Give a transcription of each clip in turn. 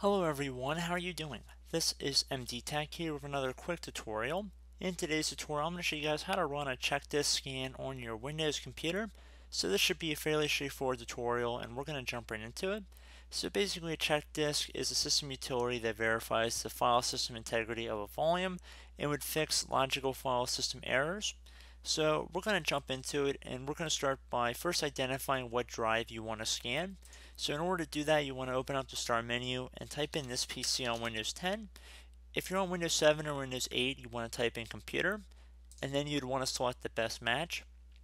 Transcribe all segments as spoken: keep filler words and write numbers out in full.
Hello everyone, how are you doing? This is M D Tech here with another quick tutorial. In today's tutorial, I'm going to show you guys how to run a check disk scan on your Windows computer. So this should be a fairly straightforward tutorial and we're going to jump right into it. So basically a check disk is a system utility that verifies the file system integrity of a volume and would fix logical file system errors. So we're going to jump into it and we're going to start by first identifying what drive you want to scan. So in order to do that, you want to open up the Start menu and type in this P C on Windows ten. If you're on Windows seven or Windows eight, you want to type in Computer, and then you'd want to select the best match.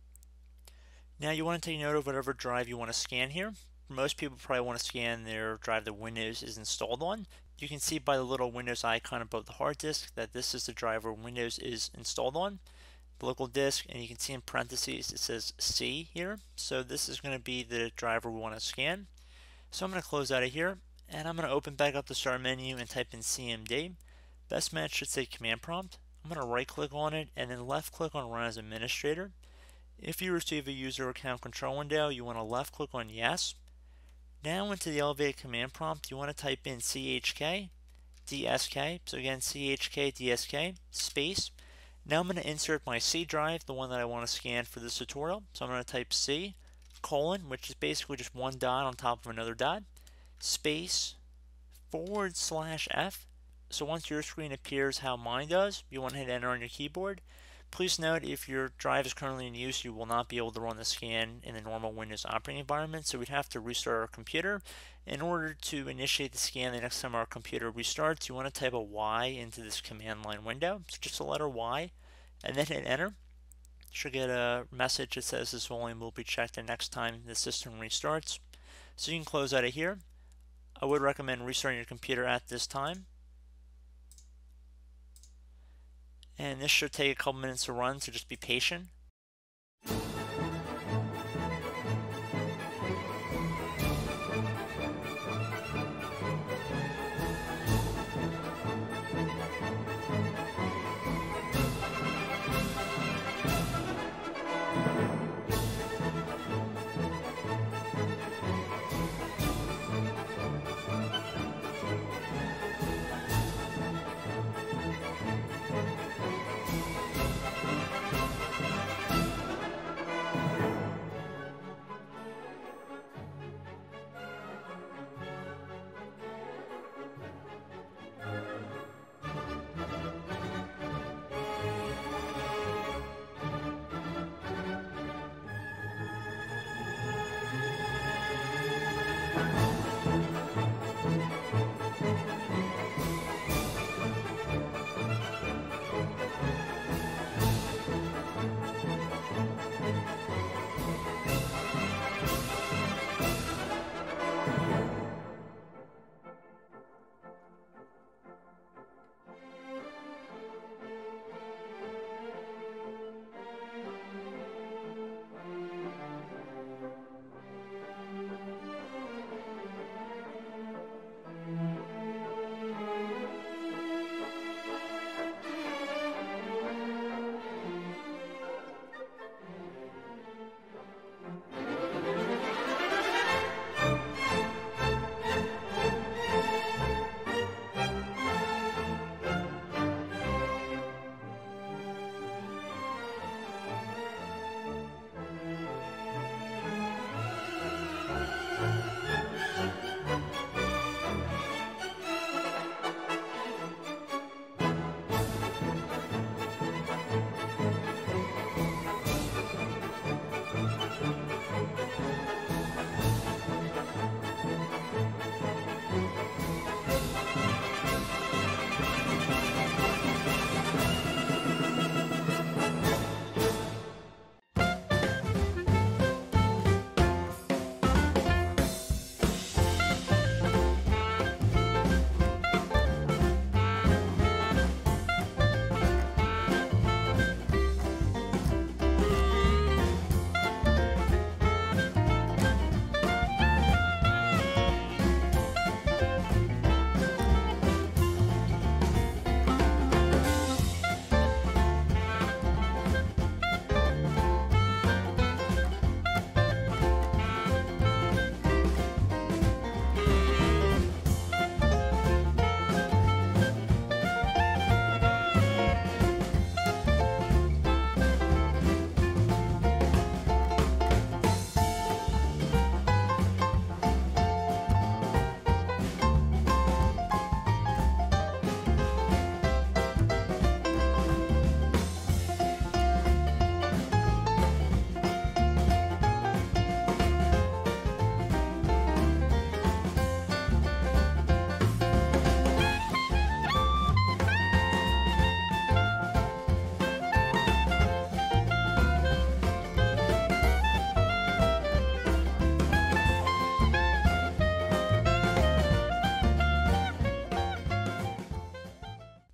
Now you want to take note of whatever drive you want to scan here. Most people probably want to scan their drive that Windows is installed on. You can see by the little Windows icon above the hard disk that this is the drive where Windows is installed on. The local disk, and you can see in parentheses it says C here. So this is going to be the driver we want to scan. So I'm going to close out of here, and I'm going to open back up the Start menu and type in C M D. Best match should say Command Prompt. I'm going to right click on it and then left click on Run as Administrator. If you receive a user account control window, you want to left click on Yes. Now into the elevated command prompt, you want to type in C H K D S K. So again, C H K D S K space. Now I'm going to insert my C drive, the one that I want to scan for this tutorial. So I'm going to type C colon, which is basically just one dot on top of another dot, space forward slash F. So once your screen appears how mine does, you want to hit enter on your keyboard. Please note, if your drive is currently in use, you will not be able to run the scan in the normal Windows operating environment, so we'd have to restart our computer. In order to initiate the scan the next time our computer restarts, you want to type a Y into this command line window, so just the letter Y, and then hit enter. You should get a message that says this volume will be checked the next time the system restarts. So you can close out of here. I would recommend restarting your computer at this time. And this should take a couple minutes to run, so just be patient.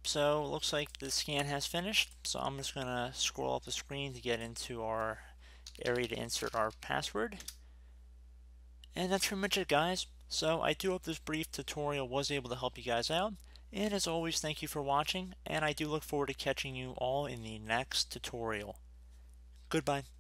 so it looks like the scan has finished. So I'm just going to scroll up the screen to get into our area to insert our password. And that's pretty much it, guys. So I do hope this brief tutorial was able to help you guys out. And as always, thank you for watching, and I do look forward to catching you all in the next tutorial. Goodbye.